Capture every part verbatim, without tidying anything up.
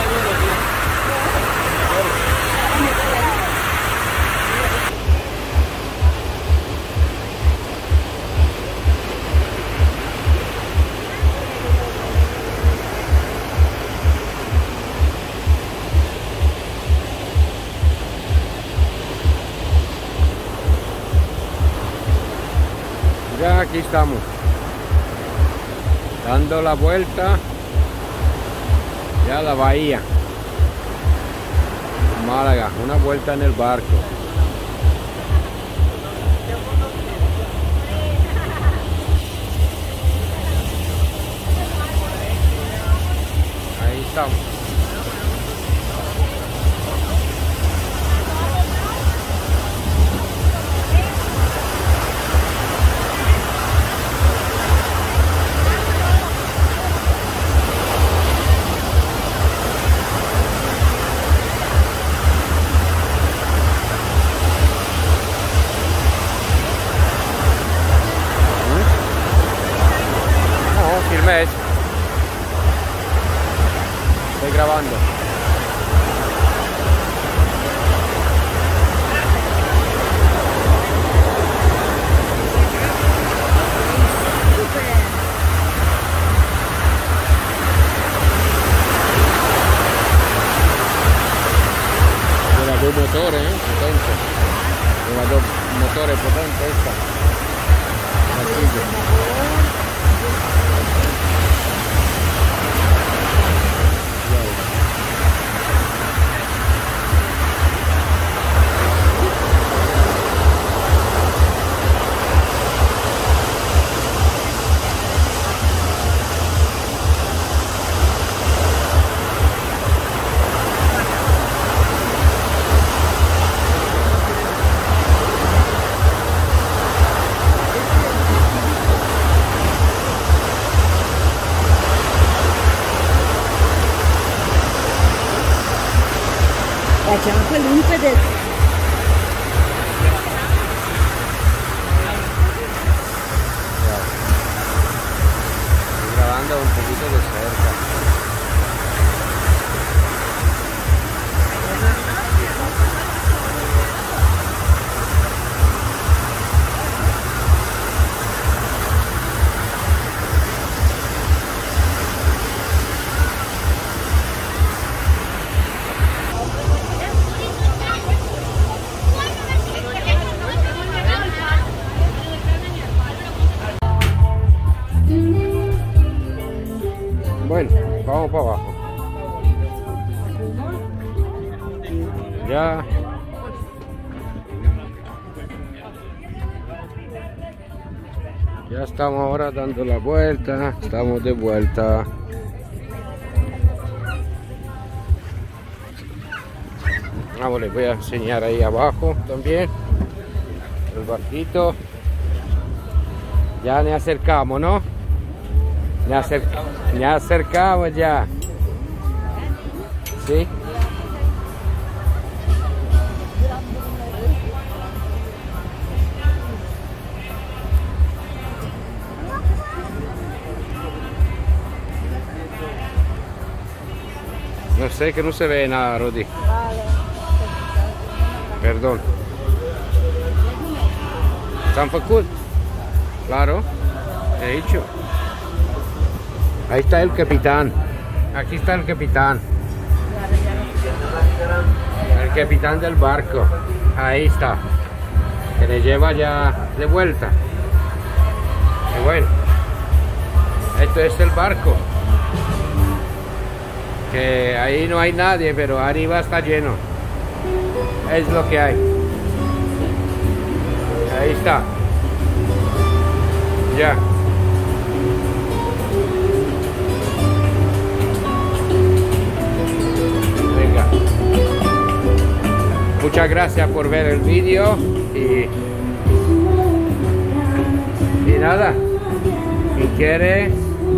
Ya aquí estamos, dando la vuelta ya a la bahía Málaga, una vuelta en el barco. Ahí estamos. Filmé eso. Estoy grabando. Lleva dos motores, ¿eh? Potente. Lleva dos motores potentes esta. Facciamo qualunque del... Estoy grabando un poquito de cerca. Bueno, vamos para abajo. Ya. Ya estamos ahora dando la vuelta. Estamos de vuelta. Vamos, les voy a enseñar ahí abajo también. El barquito. Ya nos acercamos, ¿no? Me, acer me acercamos ya. ¿Sí? No sé, que no se ve nada, Rodi. Perdón. ¿San Facul? Claro, he dicho. Ahí está el capitán. Aquí está el capitán. El capitán del barco. Ahí está. Que le lleva ya de vuelta. Y bueno, esto es el barco. Que ahí no hay nadie, pero arriba está lleno. Es lo que hay. Ahí está. Ya. Venga. Muchas gracias por ver el vídeo y, y nada. Si quieres,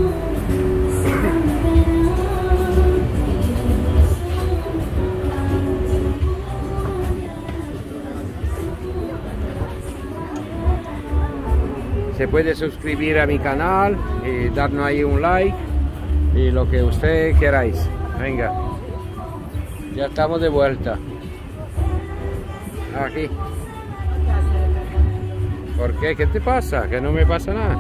se puede suscribir a mi canal y darnos ahí un like y lo que usted queráis. Venga. Ya estamos de vuelta. Aquí. ¿Por qué? ¿Qué te pasa? Que no me pasa nada.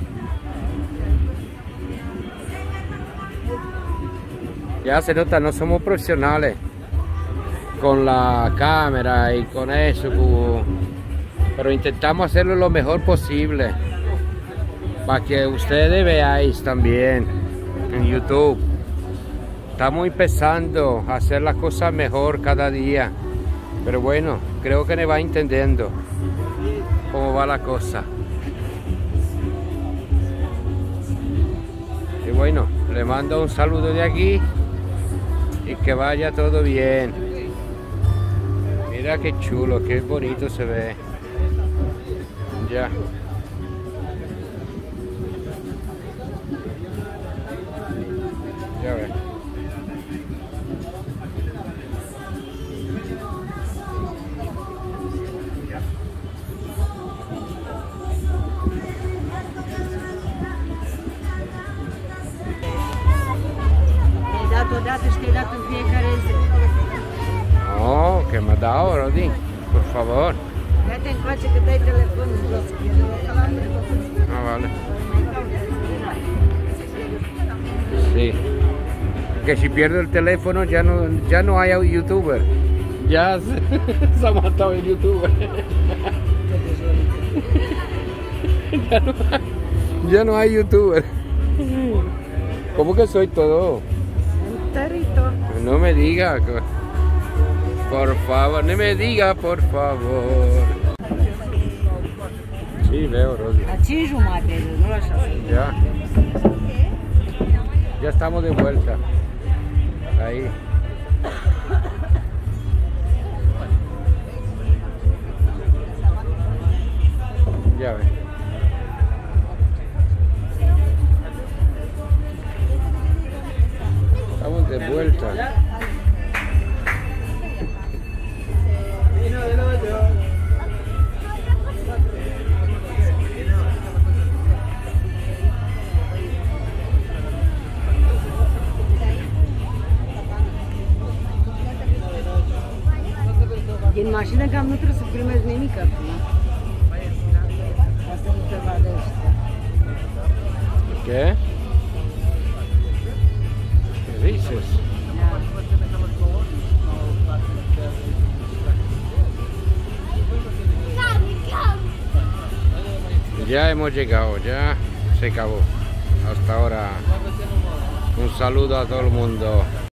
Ya se nota, no somos profesionales con la cámara y con eso, pero intentamos hacerlo lo mejor posible para que ustedes veáis también en YouTube. Estamos empezando a hacer las cosas mejor cada día, pero bueno, creo que me va entendiendo cómo va la cosa. Y bueno, le mando un saludo de aquí y que vaya todo bien. Mira qué chulo, qué bonito se ve. Ya. Ya ves. Odată și te-ai dat în fiecare zi. Oh, que me ha dado, Rodi, por favor. Date încoace că dai telefonul jos. Ah, vale. Sí. Que si pierdo el teléfono ya no, ya no hay youtuber. Ya se, se ha matado el youtuber. Ya no, ya no hay youtuber. ¿Cómo que soy todo? No me diga, por favor, no me diga, por favor. Sí, veo, Rodi. Ya. Ya estamos de vuelta. Ahí. Ya ves. Estamos de vuelta. Din mașină cam nu trebuie să primești nimic acum. Asta nu te vadă ăștia. ¿Qué? ¿Qué dices? Ya hemos llegado, ya se acabó. Hasta ahora. Un saludo a todo el mundo.